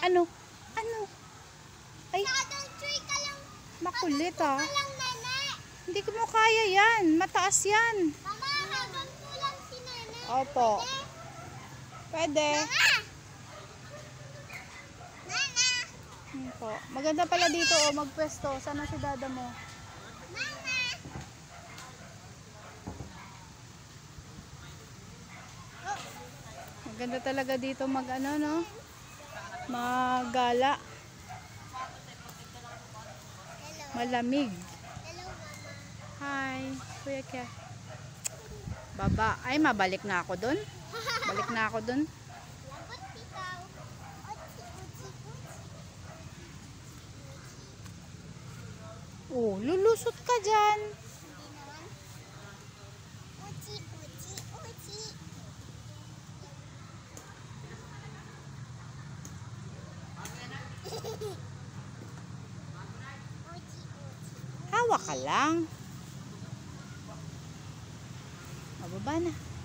Ano? Ano? Ay, Nakadalchoy ka lang. makulit ah. Ka lang, nene. Hindi ko mo kaya yan. Mataas yan. Mama, hanggang tulang si nene. Opo. Pwede. Mama! Nana! Po. Maganda pala dito oh, magpwesto. Sana si dada mo? Mama! Maganda talaga dito mag ano no? Maggala. Hello. Malamig. Hello, Mama. Hi. Kuya Kya. Baba. Ay, mabalik na ako dun. Balik na ako dun. Lagot ikaw. Otsi, otsi, otsi. Oh, lulusot ka dyan. Hindi naman. Otsi, otsi, otsi. Otsi, otsi. Hawak ka lang. Mababa na.